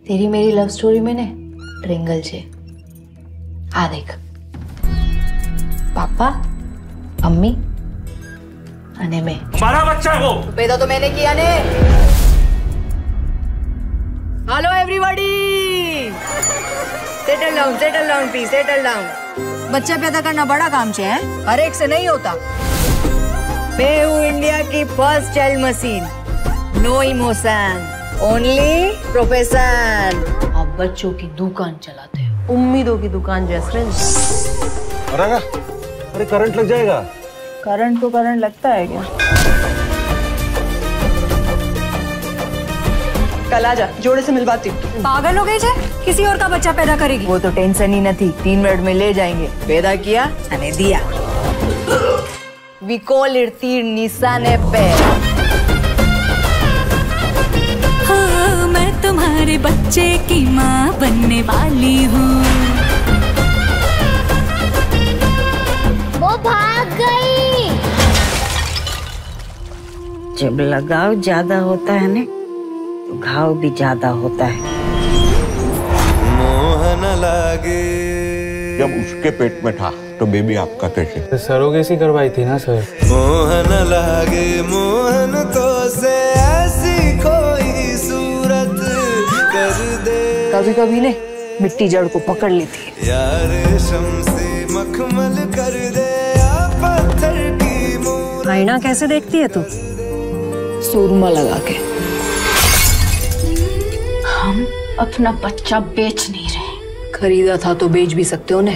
तेरी मेरी love story में ने ट्रिंगल छे। आ देख, पापा, अम्मी अने मैं। हमारा बच्चा है वो। पैदा तो मैंने किया ने। Hello everybody, settle down please, settle down. बच्चा पैदा करना बड़ा काम है, हर एक से नहीं होता। मैं हूँ इंडिया की first child machine, no emotion, only profession. आप बच्चों की दुकान चलाते हैं, उम्मीदों की दुकान जैस्मिन। अरे करंट लग जाएगा। करंट को करंट लगता है क्या? कल आ जा, जोड़े से मिलवाती हूँ। पागल हो गई है, किसी और का बच्चा पैदा करेगी। वो तो टेंशन ही न थी, 3 मिनट में ले जाएंगे। पैदा किया अने दिया। We call it तीर निशाने पे। हाँ, मैं तुम्हारे बच्चे की माँ बनने वाली हूँ। वो भाग गई। जब लगाव ज्यादा होता है ना, तो घाव भी ज्यादा होता है। मोहन लागे। जब उसके पेट में था तो बेबी आपका कैसे? सरोगेसी करवाई थी ना सर। मोहन लागे मोहन तो से ऐसी कोई सूरत कर दे। कभी कभी ने मिट्टी जड़ को पकड़ लेती है। यार शम्से मखमल कर दे या पत्थर की मूरत। आईना कैसे देखती है तू? सूरमा लगा के। हम अपना बच्चा बेच नहीं रहे। खरीदा था तो बेच भी सकते हो ने।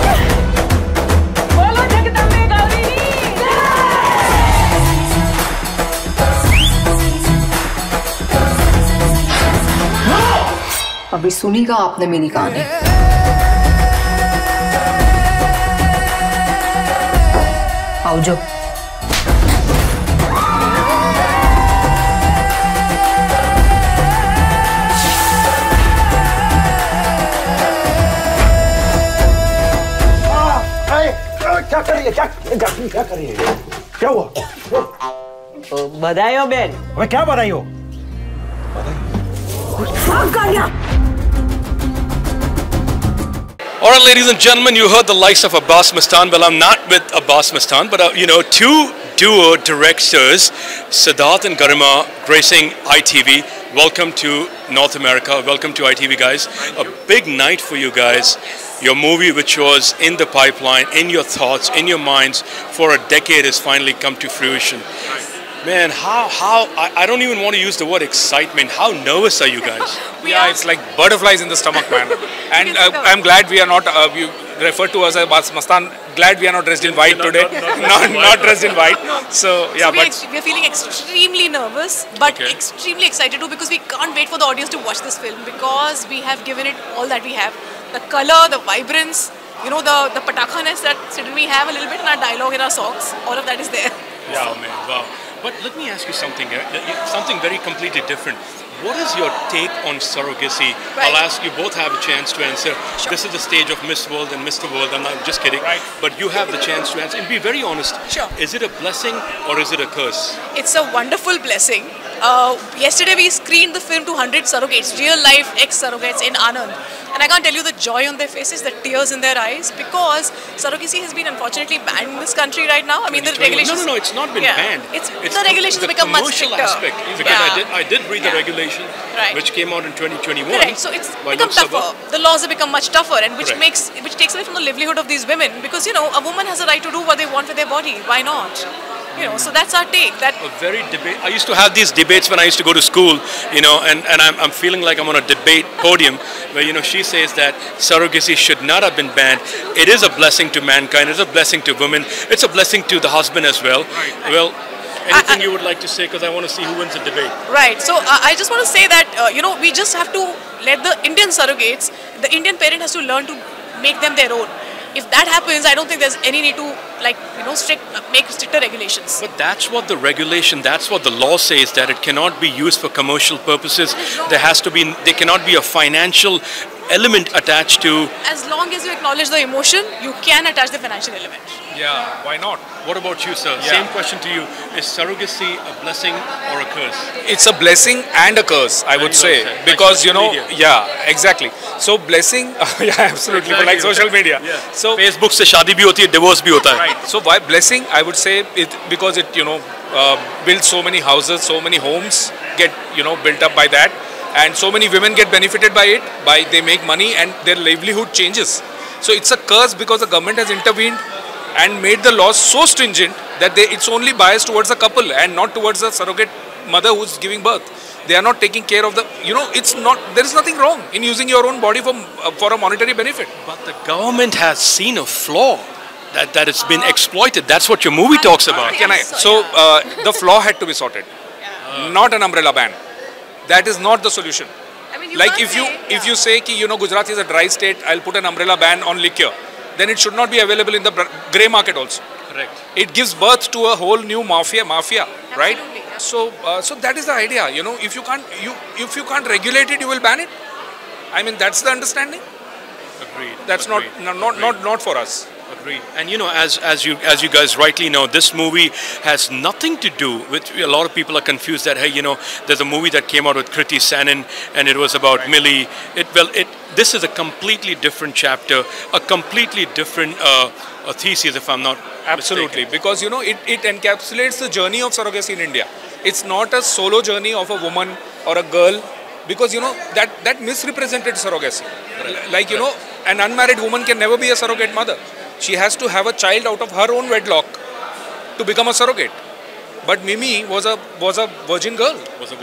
अभी सुनी का आपने मेरी कहानी। आओ जो। क्या कर रही है? क्या कर रही है? क्या हुआ? बधाई हो बेन। अबे क्या बधाई हो? All right, ladies and gentlemen, you heard the likes of Abbas Mastan. Well, I'm not with Abbas Mastan, but you know, two duo directors, Siddharth and Garima, gracing ITV. Welcome to North America. Welcome to ITV, guys. A big night for you guys. Your movie, which was in the pipeline, in your thoughts, in your minds for a decade, has finally come to fruition. Man, I don't even want to use the word excitement. How nervous are you guys? Yeah, it's like butterflies in the stomach, man. And I'm glad we are not, you refer to us as Abbas Mastan, glad we are not dressed in white today. Not dressed in white. So, yeah, we are feeling extremely nervous, but extremely excited too, because we can't wait for the audience to watch this film, because we have given it all that we have. The color, the vibrance, you know, the patakhaness that Sid and we have a little bit in our dialogue, in our songs, all of that is there. Yeah, man, wow. But let me ask you something, something very completely different. What is your take on surrogacy? Right. I'll ask you, both have a chance to answer. Sure. This is the stage of Miss World and Mr. World. I'm not just kidding. Right. But you have the chance to answer. And be very honest. Sure. Is it a blessing or is it a curse? It's a wonderful blessing. Yesterday we screened the film to 100 surrogates, real life ex-surrogates in Anand. And I can't tell you the joy on their faces, the tears in their eyes, because surrogacy has been unfortunately banned in this country right now. I mean, the regulations... No, it's not been banned. It's the regulations become much stricter. The commercial aspect, because I did read the regulation, which came out in 2021. Correct. So it's become tougher. The laws have become much tougher, and which takes away from the livelihood of these women, because, you know, a woman has a right to do what they want with their body. Why not? You know, so that's our take. That a very debate. I used to have these debates when I used to go to school, you know, and I'm feeling like I'm on a debate podium where, you know, she says that surrogacy should not have been banned. It is a blessing to mankind. It's a blessing to women. It's a blessing to the husband as well. Well, anything you would like to say, because I want to see who wins the debate. Right. So I just want to say that, you know, we just have to let the Indian surrogates, the Indian parent has to learn to make them their own. If that happens, I don't think there's any need to, like, you know, make stricter regulations. But that's what the regulation, that's what the law says, that it cannot be used for commercial purposes. There has to be, there cannot be a financial element attached to. As long as you acknowledge the emotion, you can attach the financial element. Yeah, why not? What about you, sir? Yeah. Same question to you. Is surrogacy a blessing or a curse? It's a blessing and a curse, I would say, Like because social media. yeah, exactly. So blessing, yeah, absolutely, but like social media. Yeah. So Facebook से शादी भी होती है, divorce भी होता है. right. So why blessing? I would say it because it builds so many houses, so many homes get built up by that, and so many women get benefited by it. They make money and their livelihood changes. So it's a curse because the government has intervened and made the laws so stringent that it's only biased towards the couple and not towards the surrogate mother who's giving birth. They are not taking care of the, it's not, there is nothing wrong in using your own body for a monetary benefit. But the government has seen a flaw that it's been exploited. That's what your movie talks about. The flaw had to be sorted, not an umbrella ban. That is not the solution. I mean, Like if you say ki, Gujarat is a dry state, I'll put an umbrella ban on liquor, then it should not be available in the grey market also. Correct. It gives birth to a whole new mafia, right? So that is the idea. If you can't regulate it, you will ban it. I mean, that's the understanding. Agreed. That's not for us. Agreed. And as you guys rightly know, this movie has nothing to do with. A lot of people are confused that there's a movie that came out with Kriti Sanon and it was about Millie. This is a completely different chapter, a completely different thesis, if I'm not Absolutely, mistaken. because it encapsulates the journey of surrogacy in India. It's not a solo journey of a woman or a girl, because that misrepresented surrogacy. Like an unmarried woman can never be a surrogate mother. She has to have a child out of her own wedlock to become a surrogate. But Mimi was a virgin girl.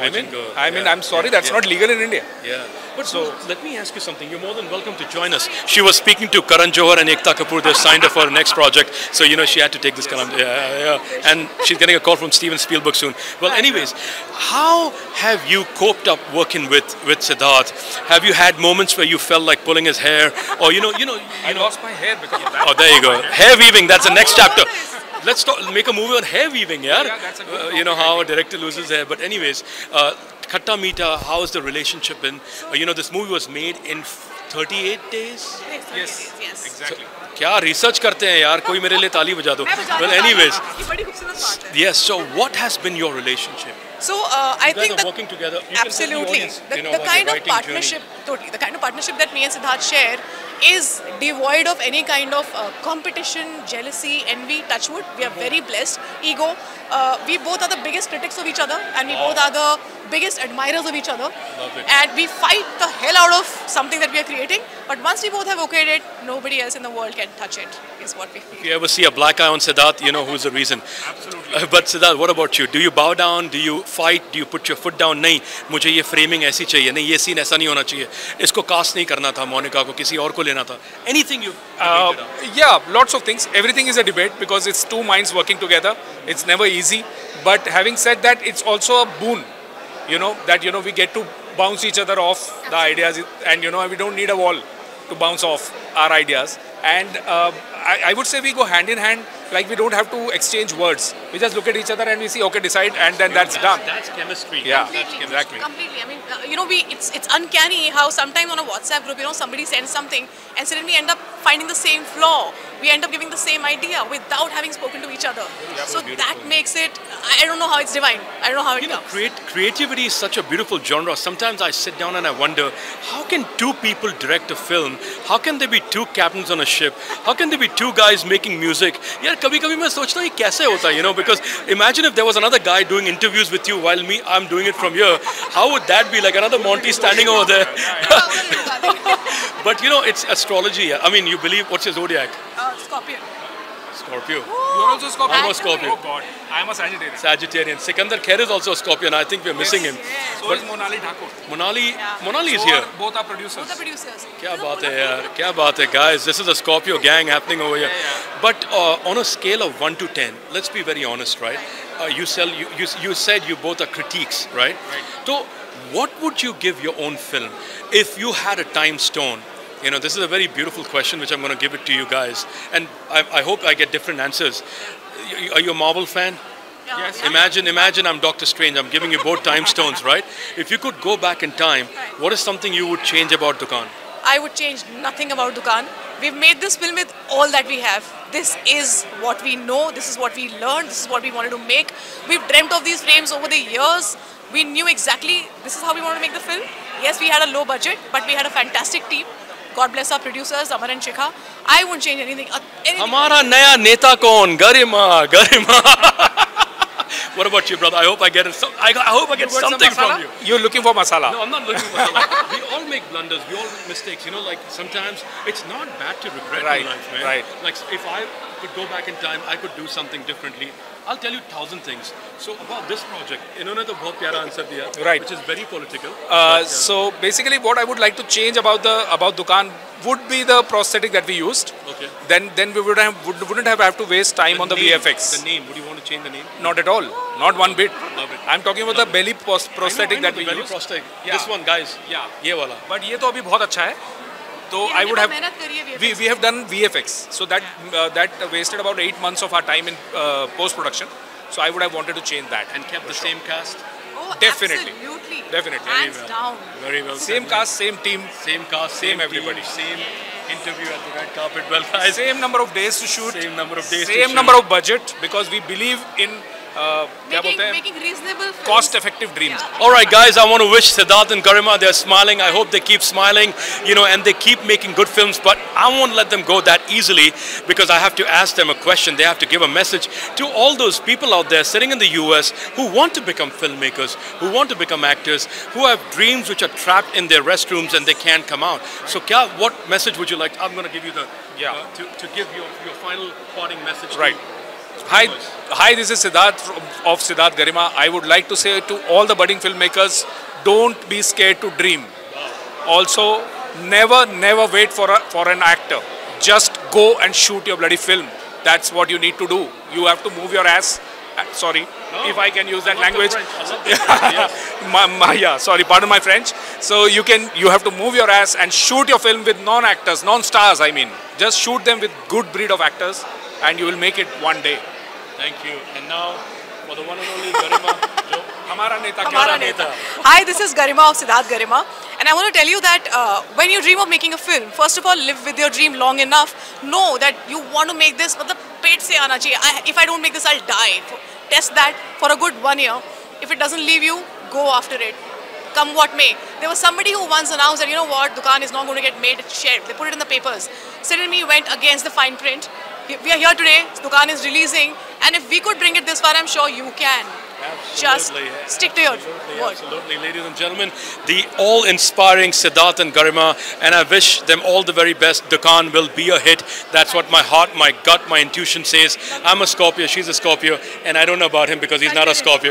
I mean, I'm sorry, that's not legal in India. Yeah. But so let me ask you something. You're more than welcome to join us. She was speaking to Karan Johar and Ekta Kapoor. They've signed up for her next project. So she had to take this kalam. Yeah. And she's getting a call from Steven Spielberg soon. Well, anyways, how have you coped up working with Siddharth? Have you had moments where you felt like pulling his hair, or I lost my hair because of that. Oh, there you go. Hair weaving. That's the next chapter. Let's make a movie on hair weaving, yeah? That's a good how a director loses hair. But anyways, Khatta Meeta, how has the relationship been? This movie was made in 38 days? Yes, exactly. क्या research करते हैं यार? कोई मेरे लिए ताली बजा दो. Well, anyways, yes. So, what has been your relationship? So I think that working together. Absolutely, the kind of partnership, totally, the kind of partnership that me and Siddharth share is devoid of any kind of competition, jealousy, envy. Touchwood, we are very blessed. Ego. We both are the biggest critics of each other, and we both are the biggest admirers of each other. And we fight the hell out of something that we are creating. But once we both have okayed it, nobody else in the world can touch it. Is what we feel. If you ever see a black eye on Siddharth, you know who's the reason. Absolutely. But Siddharth, what about you? Do you bow down? Do you fight? Do you put your foot down? नहीं, मुझे ये framing ऐसी चाहिए. नहीं, ये scene ऐसा नहीं होना चाहिए. इसको cast नहीं करना था मोनिका को, किसी और को लेना था. Anything you? Yeah, lots of things. Everything is a debate because it's two minds working together. It's never easy. But having said that, it's also a boon. That we get to bounce each other off the ideas, and we don't need a wall to bounce off our ideas. And I would say we go hand in hand. Like, we don't have to exchange words. We just look at each other and we see, okay, decide, and then that's done. That's chemistry. Yeah, Completely. exactly. Completely. I mean, it's uncanny how sometimes on a WhatsApp group, somebody sends something and suddenly end up finding the same flaw. We end up giving the same idea without having spoken to each other. So that makes it, I don't know how it's divine. I don't know how it comes. Creativity is such a beautiful genre. Sometimes I sit down and I wonder, how can two people direct a film? How can there be two captains on a ship? How can there be two guys making music? Yeah, कभी-कभी मैं सोचता हूँ ये कैसे होता है, because imagine if there was another guy doing interviews with you while I'm doing it from here. How would that be? Like another Monty standing over there. But it's astrology. I mean, you believe, what's your zodiac? Scorpion. Scorpio. You're also a Scorpio? I'm a Scorpio. Oh God, I'm a Sagittarian. Sagittarian. Sikandar Khair is also a Scorpion. I think we're missing him. So is Monali Thakur. Monali is So here. Both are producers. Both are producers. क्या बात है यार, क्या बात है guys, this is a Scorpio gang happening over here. But on a scale of 1 to 10, let's be very honest, right? You said you both are critiques, right? So what would you give your own film if you had a time stone? This is a very beautiful question which I'm going to give it to you guys, and I hope I get different answers. Are you a Marvel fan? Yes. Imagine I'm Doctor Strange. I'm giving you both time stones, right? If you could go back in time, what is something you would change about Dukaan? I would change nothing about Dukaan. We've made this film with all that we have. This is what we know, this is what we learned, this is what we wanted to make. We've dreamt of these frames over the years. We knew exactly this is how we wanted to make the film. Yes, we had a low budget, but we had a fantastic team. God bless our producers, Amar and Shikha. I won't change anything. Hamara naya neta kaun? Garima, Garima. What about you, brother? I hope I get I hope I get something from you. You're looking for masala. No, I'm not looking for masala. We all make blunders. We all make mistakes. You know, like sometimes it's not bad to regret in life, man. Right. Like if I could go back in time, I could do something differently. I'll tell you 1,000 things. So about this project, इन्होंने तो बहुत प्यारा answer दिया, right? Which is very political. So basically, what I would like to change about Dukaan would be the prosthetic that we used. Okay. Then we wouldn't have to waste time on the VFX. The name. Would you want to change the name? Not at all. Not one bit. Love it. I'm talking about the belly prosthetic that we belly used. prosthetic. Yeah. This one, guys. Yeah. ये वाला. But ये तो अभी बहुत अच्छा है. So I would have. We have done VFX. So that wasted about 8 months of our time in post production. So I would have wanted to change that and kept the same cast. Oh, definitely. Absolutely. Definitely. Hands down. Very well. Same cast, same team. Same cast, same everybody. Team, same interview at the red carpet. Well, guys. Same number of days to shoot. Same number of days. Same number of budget, because we believe in making reasonable films. Cost-effective dreams. Yeah. All right, guys. I want to wish Siddharth and Garima. They're smiling. I hope they keep smiling. You know, and they keep making good films. But I won't let them go that easily, because I have to ask them a question. They have to give a message to all those people out there sitting in the US who want to become filmmakers, who want to become actors, who have dreams which are trapped in their restrooms and they can't come out. So, what message would you like? I'm going to give you the to give your final parting message. Right. Hi, this is Siddharth of Siddharth Garima. I would like to say to all the budding filmmakers, don't be scared to dream. Also, never wait for an actor. Just go and shoot your bloody film. That's what you need to do. You have to move your ass. Sorry, if I can use that language. Sorry, pardon my French. So you have to move your ass and shoot your film with non-actors, non-stars. I mean, just shoot them with good breed of actors, and you will make it one day. Thank you. And now, for the one and only Garima, Hamara Neta. Hamara Neta. Hi, this is Garima of Siddharth Garima. And I want to tell you that when you dream of making a film, first of all, live with your dream long enough. Know that you want to make this, but the pet se aana chahiye. If I don't make this, I'll die. Test that for a good 1 year. If it doesn't leave you, go after it. Come what may. There was somebody who once announced that, you know what, Dukaan is not going to get made, shared. They put it in the papers. Sid and me went against the fine print. We are here today, Dukaan is releasing, and if we could bring it this far, I'm sure you can. Absolutely. Just stick to your word. Absolutely, ladies and gentlemen, the all-inspiring Siddharth and Garima, and I wish them all the very best. Dukaan will be a hit. That's what my heart, my gut, my intuition says. I'm a Scorpio, she's a Scorpio, and I don't know about him because he's not a Scorpio.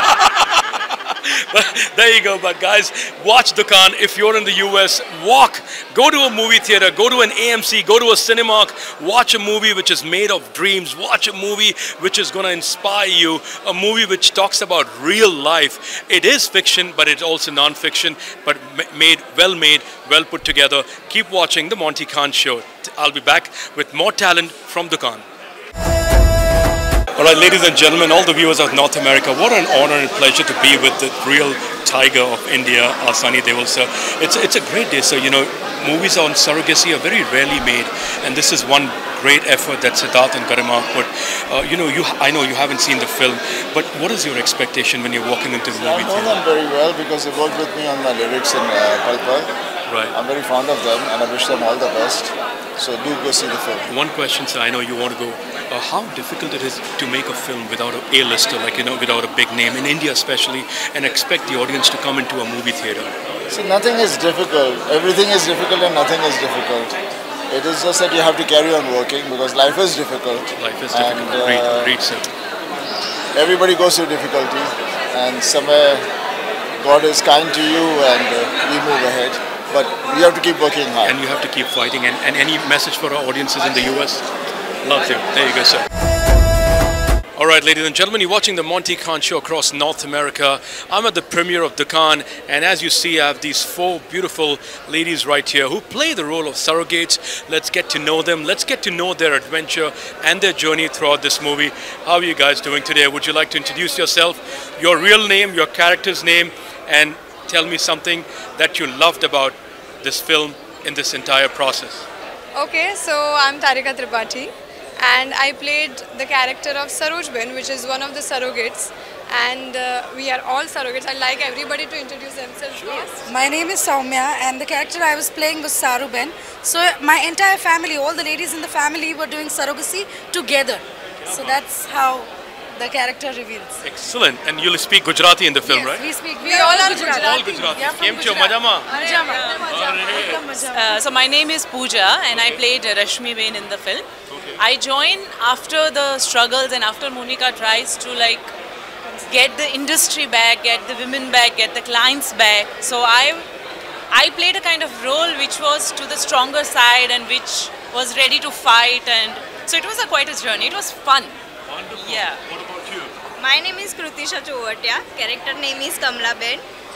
There you go. But guys, watch Dukaan. If you're in the US, go to a movie theater, go to an AMC, go to a cinema, watch a movie which is made of dreams, watch a movie which is going to inspire you, a movie which talks about real life. It is fiction, but it's also non-fiction, but made, well put together. Keep watching The Monty Khan Show. I'll be back with more talent from Dukaan. All right, ladies and gentlemen, all the viewers of North America, what an honor and pleasure to be with the real tiger of India, Sunny Deol sir. It's a great day, sir. You know, movies on surrogacy are very rarely made, and this is one great effort that Siddharth and Garima put. I know you haven't seen the film, but what is your expectation when you're walking into the movie theater? I know them very well because they worked with me on my lyrics in Palpal. Right. I'm very fond of them, and I wish them all the best. So do go see the film. One question, sir. I know you want to go. How difficult it is to make a film without an A-lister, like, you know, without a big name, in India especially, and expect the audience to come into a movie theater? So nothing is difficult. Everything is difficult and nothing is difficult. It is just that you have to carry on working because life is difficult. Life is difficult. Read, sir. Everybody goes through difficulty, and somewhere God is kind to you and we move ahead. But you have to keep working hard. And you have to keep fighting. And any message for our audiences in the US? Love you. There you go, sir. All right, ladies and gentlemen, you're watching the Monty Khan Show across North America. I'm at the premiere of Dukaan, and as you see, I have these 4 beautiful ladies right here who play the role of surrogates. Let's get to know them. Let's get to know their adventure and their journey throughout this movie. How are you guys doing today? Would you like to introduce yourself, your real name, your character's name, and tell me something that you loved about this film in this entire process? Okay, so I'm Tarika Tripathi and I played the character of Saroj Ben, which is one of the surrogates, and we are all surrogates. I'd like everybody to introduce themselves. Sure. My name is Soumya and the character I was playing was Saru Ben. So my entire family, all the ladies in the family were doing surrogacy together. So that's how the character reveals. Excellent. And you'll speak Gujarati in the film, Yes, right? we all are Gujarati. All Gujarati. Came to Majama. So my name is Pooja and I played Rashmi Ben in the film. I joined after the struggles and after Monica tries to like get the industry back, get the women back, get the clients back. So I played a kind of role which was to the stronger side and which was ready to fight, and so it was quite a journey. It was fun. Wonderful. Yeah. What about you? My name is Krutisha Chovatia. Character name is Kamla Ben.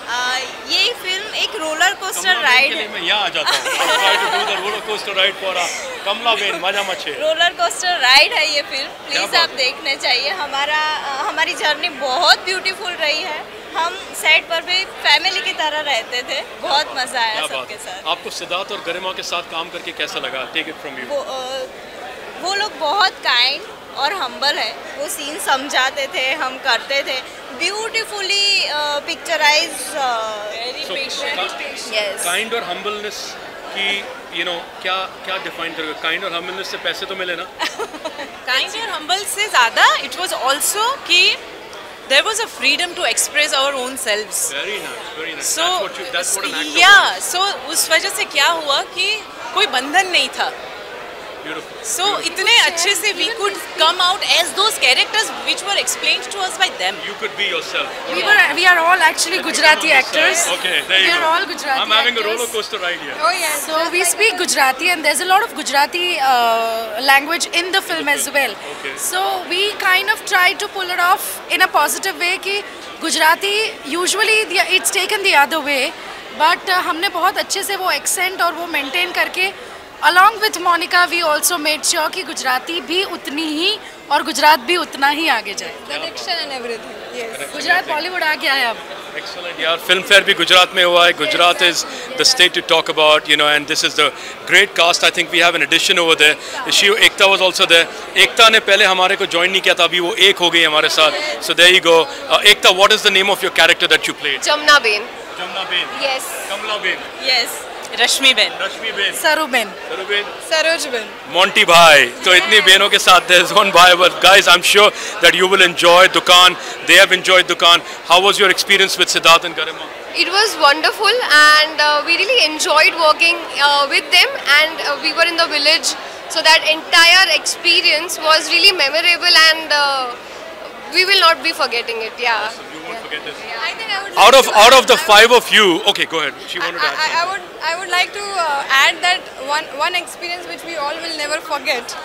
ये film एक roller coaster ride है। मैं यहाँ आ जाता हूँ। I try to do the roller coaster ride for Kamla Ben, मजा मचे। Roller coaster ride है ये फिल्म, प्लीज आप देखने चाहिए। हमारी जर्नी बहुत ब्यूटीफुल रही है। हम सेट पर भी फैमिली की तरह रहते थे, बहुत मजा आया सबके साथ। आपको सिद्धार्थ और गरिमा के साथ काम करके कैसा लगा? Take it from you. वो लोग बहुत काइंड और हम्बल है। वो सीन समझाते थे, हम करते थे। Beautifully picturize, very patient. Yes. Kind और हम्बलनेस की क्या डिफाइन करोगे? काइंड और हम्बलनेस से पैसे तो मिले ना? काइंड और हम्बल से ज़्यादा इट वाज आल्सो कि there was a freedom to express our own selves. Very nice, very nice. So that's what an actor yeah, so उस वजह से क्या हुआ कि कोई बंधन नहीं था। Beautiful. So इतने अच्छे से we could come out as those characters which were explained to us by them. You could be yourself. We are all actually Gujarati actors. Okay, there you go. We are all Gujarati I'm having actors. a roller coaster ride here. Oh yes. So we speak Gujarati and there's a lot of Gujarati language in the film as well. Okay. So we kind of try to pull it off in a positive way कि Gujarati usually it's taken the other way, but हमने बहुत अच्छे से वो accent और वो maintain करके along with Monica we also made sure कि गुजराती भी उतनी ही और गुजरात भी उतना ही आगे जाए। The diction and everything. Yes. Gujarat Bollywood आ गया है अब। Excellent, यार। फिल्म फेयर भी गुजरात में हुआ है। Gujarat is the state to talk about, and this is the great cast. I think we have an addition over there. Ekta was also there. Ekta ने पहले हमारे को join नहीं किया था, अभी वो एक हो गई हमारे साथ. So there you go. Ekta, what is the name of your character that you played? Jamna Ben. Jamna Ben. Yes. Kamla Ben. Yes. Rashmi ben. Rashmi ben. Saru ben. Saru ben. Saroj ben. Monty bhai. तो इतनी बहनों के साथ there's one भाई, but guys, I'm sure that you will enjoy Dukaan. They have enjoyed Dukaan. How was your experience with Siddharth and Garima? It was wonderful, and we really enjoyed working with them, and we were in the village, so that entire experience was really memorable, and we will not be forgetting it. Yeah. You won't forget this. I think I would Out of the five of you, okay, go ahead. She wanted to add something. I would like to add that one experience which we all will never forget.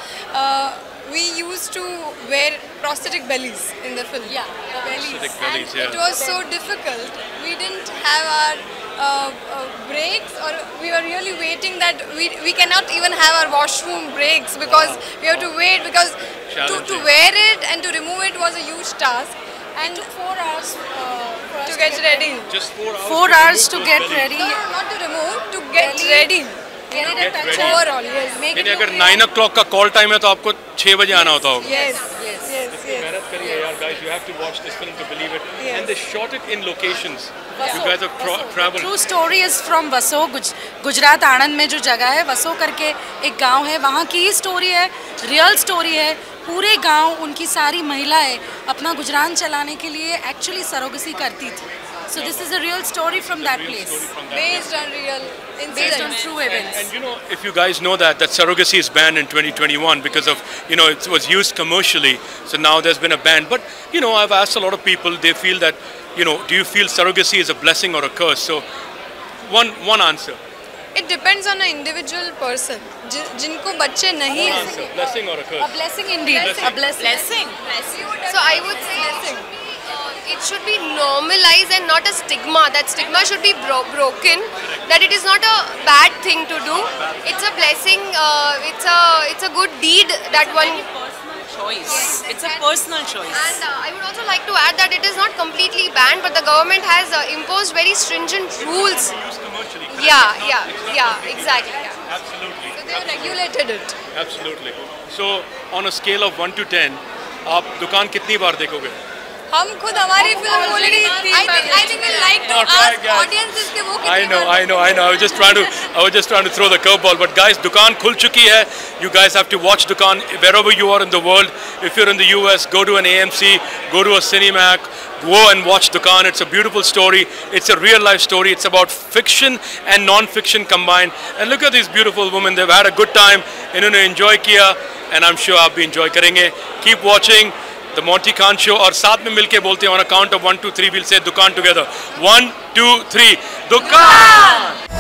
We used to wear prosthetic bellies in the film. Yeah. Prosthetic bellies, yeah. It was so difficult. We didn't have our breaks, or we were really waiting that we cannot even have our washroom breaks because we have to wait, because to wear it and to remove it was a huge task. And 4 hours to get ready. Just 4 hours. 4 hours to get ready. No, not to remove, to get ready. Get it ready. Overall, yes. यानी अगर 9 o'clock का call time है तो आपको 6 बजे आना होता होगा। Yes. मेहनत करिए यार, guys. You have to watch this film to believe it. Yes. And they shot it in locations. You guys have traveled. True story is from वसो, गुजरात आणंद में जो जगह है वसो करके एक गांव है, वहाँ की ही स्टोरी है, रियल स्टोरी है। पूरे गांव, उनकी सारी महिलाएं अपना गुजरान चलाने के लिए एक्चुअली सरोगसी करती थी। So this is a real story from that place, based on real incidents, based on true events. And if you guys know that surrogacy is banned in 2021 because of, it was used commercially. So now there's been a ban. But, I've asked a lot of people, they feel that, do you feel surrogacy is a blessing or a curse? So one answer. It depends on an individual person. जिनको बच्चे नहीं हैं. Blessing or a curse? A blessing indeed. A blessing. So I would say it should be normalized and not a stigma. That stigma should be broken. That it is not a bad thing to do. It's a blessing. It's a good deed that one. Choice. It's a personal choice. And I would also like to add that it is not completely banned, but the government has imposed very stringent rules. Yeah, exactly. Yeah. Absolutely. So they have regulated it. Absolutely. So on a scale of 1 to 10, आप दुकान कितनी बार देखोगे? हम खुद हमारी film already I think we like to ask audiences के वो कितनी I know. I was just trying to throw the curveball. But guys, दुकान खुल चुकी है. You guys have to watch दुकान wherever you are in the world. If you're in the US, go to an AMC, go to a Cinemac, go and watch दुकान. It's a beautiful story. It's a real life story. It's about fiction and non-fiction combined. And look at these beautiful women. They've had a good time. इन्होंने enjoy किया, and I'm sure आप भी enjoy करेंगे. Keep watching The Monty Khan Show, और साथ में मिलके बोलते हैं on a count of 1, 2, 3 we'll say दुकान together. 1, 2, 3 दुकान.